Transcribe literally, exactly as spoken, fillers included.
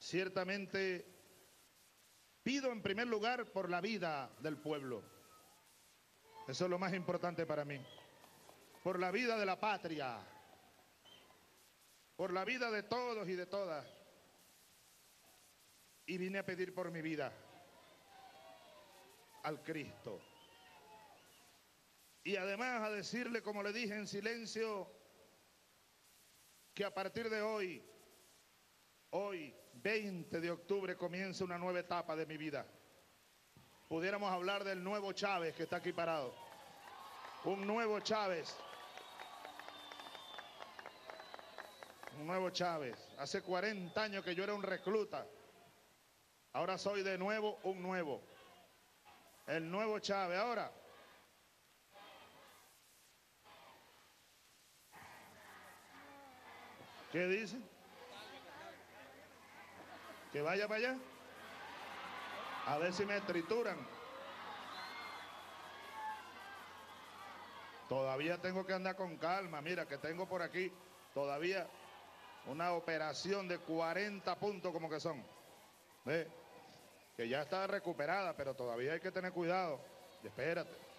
Ciertamente pido en primer lugar por la vida del pueblo. Eso es lo más importante para mí. Por la vida de la patria. Por la vida de todos y de todas. Y vine a pedir por mi vida al Cristo. Y además a decirle, como le dije en silencio, que a partir de hoy, hoy, veinte de octubre, comienza una nueva etapa de mi vida. Pudiéramos hablar del nuevo Chávez que está aquí parado. Un nuevo Chávez. Un nuevo Chávez. Hace cuarenta años que yo era un recluta. Ahora soy de nuevo un nuevo. El nuevo Chávez. Ahora, ¿qué dicen? Que vaya para allá. A ver si me trituran. Todavía tengo que andar con calma. Mira que tengo por aquí todavía una operación de cuarenta puntos como que son. ¿Ve? Que ya está recuperada, pero todavía hay que tener cuidado. Espérate.